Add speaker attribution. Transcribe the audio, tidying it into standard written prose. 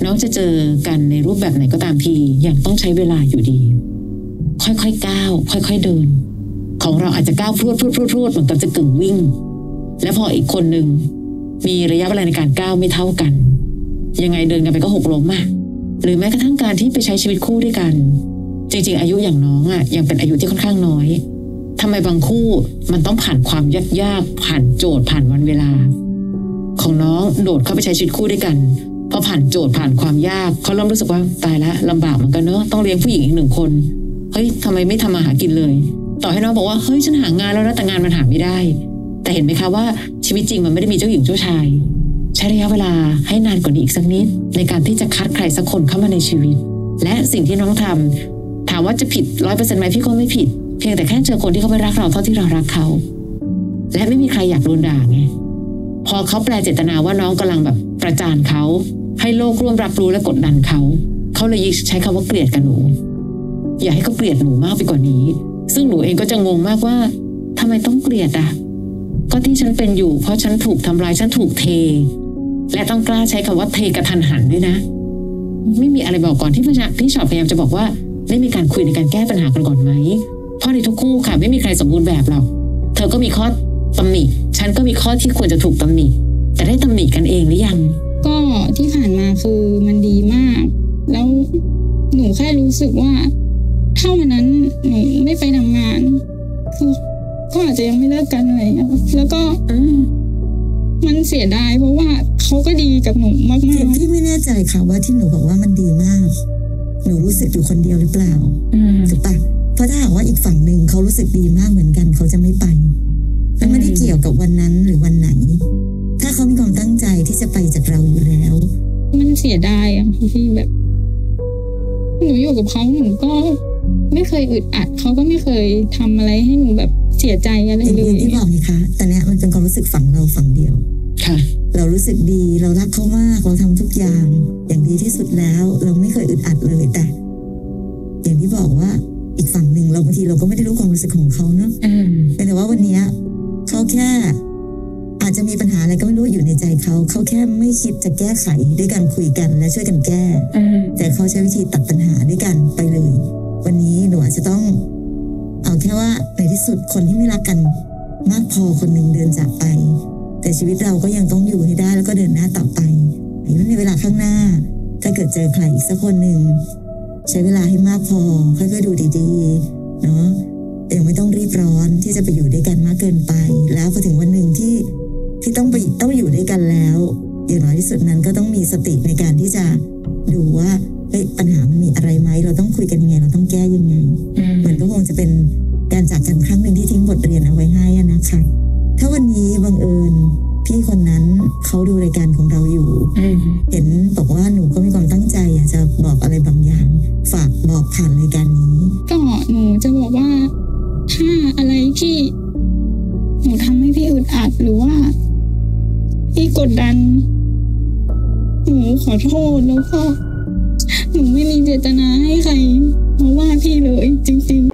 Speaker 1: น้องจะเจอกันในรูปแบบไหนก็ตามทียังต้องใช้เวลาอยู่ดีค่อยๆก้าวค่อยๆเดินของเราอาจจะก้าวพรวดเหมือนกับจะกึ่งวิ่งและพออีกคนหนึ่งมีระยะเวลาในการก้าวไม่เท่ากันยังไงเดินกันไปก็หกล้มอะหรือแม้กระทั่งการที่ไปใช้ชีวิตคู่ด้วยกันจริงๆอายุอย่างน้องอะยังเป็นอายุที่ค่อนข้างน้อยทำไมบางคู่มันต้องผ่านความยากผ่านโจทย์ผ่านวันเวลาของน้องโดดเข้าไปใช้ชีวิตคู่ด้วยกันพอผ่านโจทย์ผ่านความยากเขาเริ่มรู้สึกว่าตายละลำบากเหมือนกันเนอะต้องเลี้ยงผู้หญิงอีก1 คนเฮ้ยทำไมไม่ทำมาหากินเลยต่อให้น้องบอกว่าเฮ้ยฉันหางานแล้วนะแต่งานมันหาไม่ได้แต่เห็นไหมคะว่าชีวิตจริงมันไม่ได้มีเจ้าหญิงเจ้าชายใช้ระยะเวลาให้นานกว่านี้อีกสักนิดในการที่จะคัดใครสักคนเข้ามาในชีวิตและสิ่งที่น้องทำถามว่าจะผิด100%ไหมพี่ก็ไม่ผิดเพียงแต่แค่เจอคนที่เขาไม่รักเราเท่าที่เรารักเขาและไม่มีใครอยากโดนด่าไงพอเขาแปลเจตนาว่าน้องกำลังแบบประจานเขาให้โลกร่วมรับรู้และกดดันเขาเลยใช้คำว่าเกลียดกับหนูอย่าให้เขาเกลียดหนูมากไปกว่านี้ซึ่งหนูเองก็จะงงมากว่าทำไมต้องเกลียดอ่ะก็ที่ฉันเป็นอยู่เพราะฉันถูกทำร้ายฉันถูกเทและต้องกล้าใช้คำว่าเทกระทันหันด้วยนะไม่มีอะไรบอกก่อนที่พี่ชอบพยายามจะบอกว่าได้มีการคุยในการแก้ปัญหากันก่อนไหมเพราะในทุกคู่ค่ะไม่มีใครสมบูรณ์แบบหรอกเธอก็มีข้อตำหนิฉันก็มีข้อที่ควรจะถูกตำหนิแต่ได้ตำหนิกันเองหรือยัง
Speaker 2: ก็ที่ผ่านมาคือมันดีมากแล้วหนูแค่รู้สึกว่าถ้าวันนั้นหนูไม่ไปทำงานคือก็อาจจะยังไม่เลิกกันอะไรอย่างเงี้ยแล้วก็มันเสียดายเพราะว่าเขาก็ดีกับหนูมากๆ
Speaker 3: พี่ไม่แน่ใจค่ะว่าที่หนูบอกว่ามันดีมากหนูรู้สึกอยู่คนเดียวหรือเปล่าถูกปะเพราะถ้าหากว่าอีกฝั่งหนึ่งเขารู้สึกดีมากเหมือนกันเขาจะไม่ไปมันไม่ได้เกี่ยวกับวันนั้นหรือวันไหนถ้าเขามีความตั้งใจที่จะไปจากเราอยู่แล้ว
Speaker 2: มันเสียดายอะพี่แบบหนูอยู่กับเขาหนูก็ไม่เคยอึดอัดเขาก็ไม่เคยทำอะไรให้หนูแบบเสียใจอะไรเลย
Speaker 3: อย่างที่บอกนี่คะแต่เนี้ยมันเป็นความรู้สึกฝั่งเราฝั่งเดียว
Speaker 1: ค่ะ
Speaker 3: เรารู้สึกดีเรารักเขามากเราทำทุกอย่างอย่างดีที่สุดแล้วเราไม่เคยอึดอัดเลยแต่อย่างที่บอกว่าอีกฝั่งหนึ่งเราบางทีเราก็ไม่ได้รู้ความรู้สึกของเขาเนอะแต่ว่าวันนี้เขาแค่อาจจะมีปัญหาอะไรก็ไม่รู้อยู่ในใจเขาแค่ไม่คิดจะแก้ไขด้วยการคุยกันและช่วยกันแก้แต่เขาใช้วิธีตัดปัญหาด้วยกันไปเลยวันนี้หนูอาจจะต้องเอาแค่ว่าในที่สุดคนที่ไม่รักกันมากพอคนหนึ่งเดินจากไปแต่ชีวิตเราก็ยังต้องอยู่ให้ได้แล้วก็เดินหน้าต่อไปในเวลาข้างหน้าถ้าเกิดเจอใครอีกสักคนหนึ่งใช้เวลาให้มากพอค่อยๆดูดีๆเนาะยังไม่ต้องรีบร้อนที่จะไปอยู่ด้วยกันมากเกินไปแล้วพอถึงวันหนึ่งที่ต้องอยู่ด้วยกันแล้วอย่างน้อยที่สุดนั้นก็ต้องมีสติในการที่จะดูว่าปัญหามันมีอะไรไหมเราต้องคุยกันยังไงเราต้องแก้ยังไงมันก็คงจะเป็นการจากกันครั้งหนึ่งที่ทิ้งบทเรียนเอาไว้ให้นะคะถ้าวันนี้บังเอิญพี่คนนั้นเขาดูรายการของเราอยู่เห็นบอกว่าหนูก็มีความตั้งใจอยากจะบอกอะไรบางอย่างฝากบอกผ่านรายการนี้
Speaker 2: ก็หนูจะบอกว่าถ้าอะไรที่หนูทำให้พี่อึดอัดหรือว่าพี่กดดันหนูขอโทษแล้วก็หนูไม่มีเจตนาให้ใครมาว่าพี่เลยจริงๆ